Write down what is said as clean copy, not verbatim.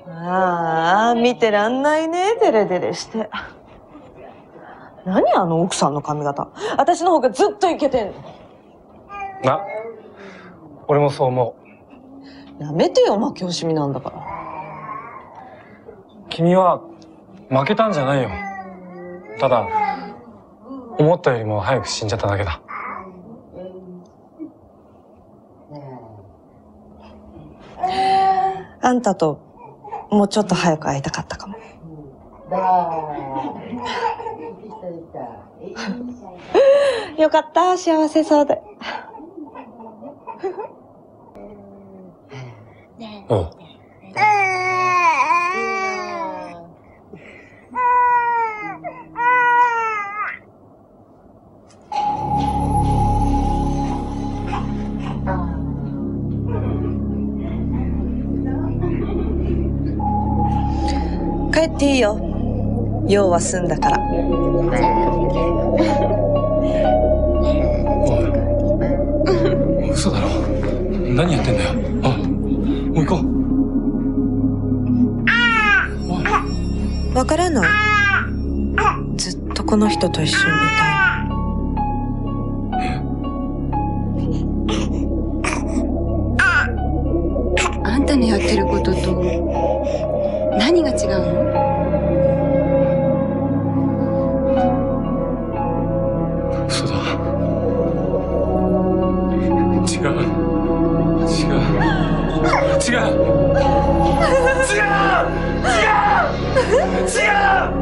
ああ、見てらんないね、デレデレして。何あの奥さんの髪型。私の方がずっとイケてんの。 俺もそう思う。やめてよ、負け惜しみなんだから。 君は負けたんじゃないよ。ただ思ったよりも早く死んじゃっただけだ。 あんたともうちょっと早く会いたかったかも。よかった、幸せそうで。 うん。 帰っていいよ。用は済んだから。 嘘だろ。何やってんだよ。もう行こう。 わからない。ずっとこの人と一緒にいたい。 あんたのやってることと何が違うの？ 嘘だ。違う。違う。